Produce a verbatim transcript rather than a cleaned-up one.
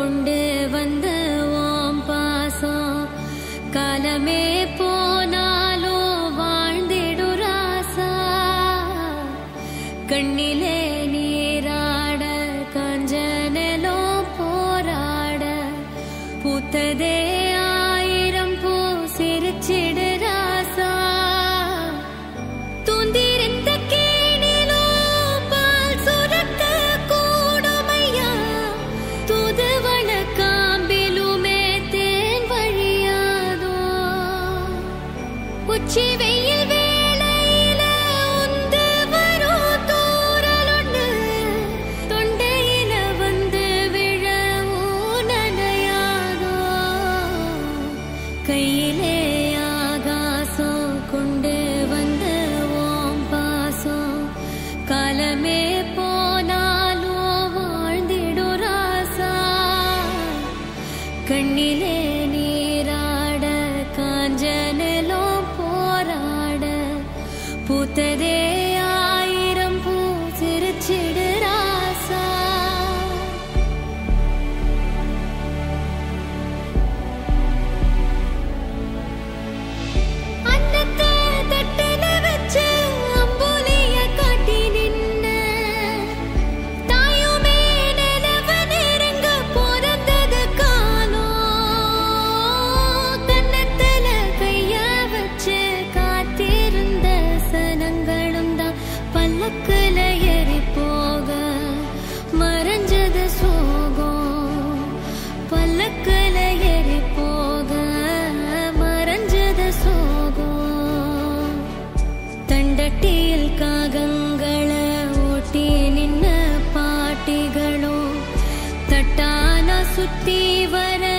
கொண்டு வந்த ஓம் பாசம் காலமே போனாலோ வாழ்ந்திடு ராசா கண்ணிலே நீராட காஞ்சனலோ போராட பூத்ததே ஆயிரம் பூ சிரிச்சிடு ராசா தூந்திருந்த கேணிலோ பால் சுரக்க கூடுமையா தூதுவன காம்பிலுமே தேன் வழியாதோ உச்சி வெயில் வேளையில உந்து வரும் தூறலொன்னு தொண்டையில வந்து விழவும் நனையாதோ கையிலே ஆகாசம் கொண்டு வந்த ஓம் பாசம் காலமே போனாலோ வாழ்ந்திடு ராசா கண்ணிலே நீராட காஞ்சனலோ போராட பூத்ததே ஆயிரம் பூ சிரிச்சிடு ராசா அன்னத்தை தட்டுல வச்சு அம்புலிய காட்டி நின்ன தாயுமே நிலவ நெருங்க பிறந்தது காலம் கன்னத்துல கைய வச்சு காத்திருந்த சனங்களும் தான் பல்லக்குல ஏறி போக மறைஞ்சது சோகம் பல்லக்குல ஏறி போக மறைஞ்சது சோகம் தண்டட்டியில் காகங்களை ஓட்டி நின்ன பாட்டிகளும் தட்டான சுத்தி வர